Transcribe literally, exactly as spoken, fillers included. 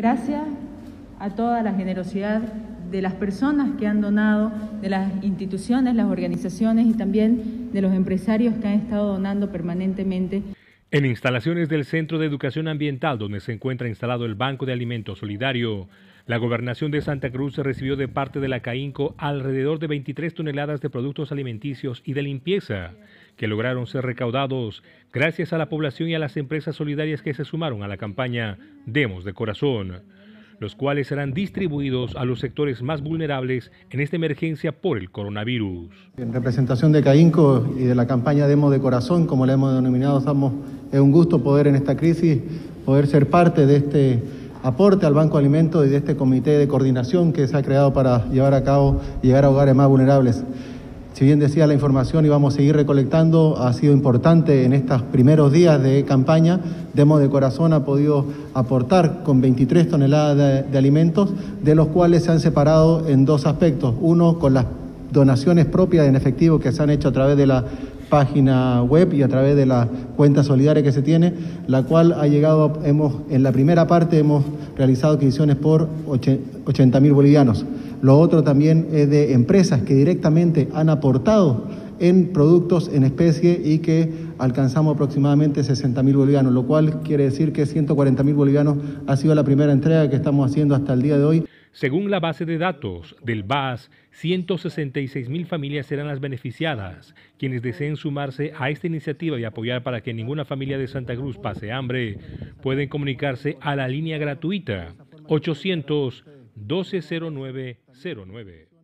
Gracias a toda la generosidad de las personas que han donado, de las instituciones, las organizaciones y también de los empresarios que han estado donando permanentemente. En instalaciones del Centro de Educación Ambiental, donde se encuentra instalado el Banco de Alimentos Solidario, la Gobernación de Santa Cruz recibió de parte de la CAINCO alrededor de veintitrés toneladas de productos alimenticios y de limpieza, que lograron ser recaudados gracias a la población y a las empresas solidarias que se sumaron a la campaña Demos de Corazón, los cuales serán distribuidos a los sectores más vulnerables en esta emergencia por el coronavirus. En representación de CAINCO y de la campaña Demos de Corazón, como la hemos denominado, estamos, es un gusto poder en esta crisis, poder ser parte de este aporte al Banco de Alimentos y de este comité de coordinación que se ha creado para llevar a cabo y llegar a hogares más vulnerables. Si bien decía la información y vamos a seguir recolectando, ha sido importante en estos primeros días de campaña. Demos de Corazón ha podido aportar con veintitrés toneladas de, de alimentos, de los cuales se han separado en dos aspectos. Uno, con las donaciones propias en efectivo que se han hecho a través de la página web y a través de la cuenta solidaria que se tiene, la cual ha llegado, hemos en la primera parte hemos realizado adquisiciones por ochenta mil bolivianos. Lo otro también es de empresas que directamente han aportado en productos en especie y que alcanzamos aproximadamente sesenta mil bolivianos, lo cual quiere decir que ciento cuarenta mil bolivianos ha sido la primera entrega que estamos haciendo hasta el día de hoy. Según la base de datos del B A S, ciento sesenta y seis mil familias serán las beneficiadas. Quienes deseen sumarse a esta iniciativa y apoyar para que ninguna familia de Santa Cruz pase hambre, pueden comunicarse a la línea gratuita ochocientos doce cero nueve cero nueve.